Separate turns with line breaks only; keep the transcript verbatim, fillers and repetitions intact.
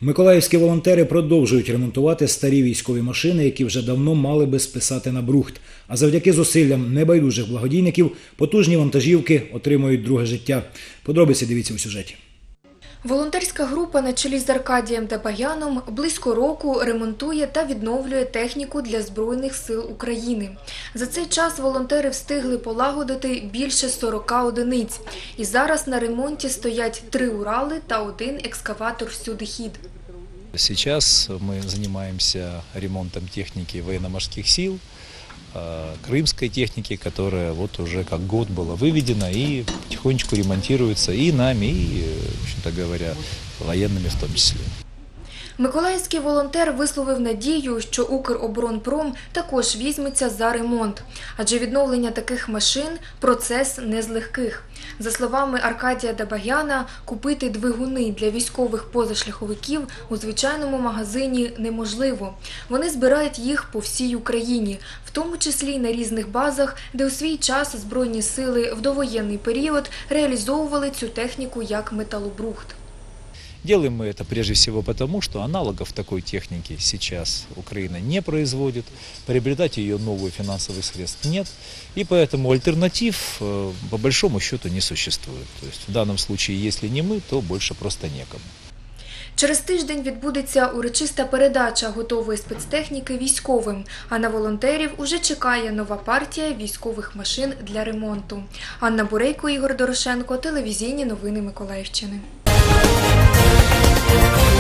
Миколаївські волонтери продовжують ремонтувати старі військові машини, які вже давно мали би списати на брухт. А завдяки зусиллям небайдужих благодійників потужні вантажівки отримують друге життя. Подробиці дивіться у сюжеті.
Волонтерська група на чолі з Аркадієм Дабаяном близько року ремонтує та відновлює техніку для Збройних сил України. За цей час волонтери встигли полагодити більше сорока одиниць. І зараз на ремонті стоять три Урали та один екскаватор «Всюдихід».
Сейчас мы занимаемся ремонтом техники военно-морских сил, крымской техники, которая вот уже как год была выведена и потихонечку ремонтируется и нами, и, в общем-то говоря, военными в том числе.
Миколаївський волонтер висловив надію, що «Укроборонпром» також візьметься за ремонт. Адже відновлення таких машин – процес не з легких. За словами Аркадія Дабаяна, купити двигуни для військових позашляховиків у звичайному магазині неможливо. Вони збирають їх по всій Україні, в тому числі й на різних базах, де у свій час Збройні сили в довоєнний період реалізовували цю техніку як металобрухт.
Делаем мы это прежде всего потому, что аналогов такой техники сейчас Украина не производит, приобретать ее новые финансовых средств нет, и поэтому альтернатив по большому счету не существует. То есть в данном случае, если не мы, то больше просто некому.
Через тиждень відбудеться урочиста передача готової спецтехніки військовим, а на волонтерів уже чекає нова партія військових машин для ремонту. Анна Бурейко, Ігор Дорошенко, телевізійні новини Миколаївщини. We'll be right back.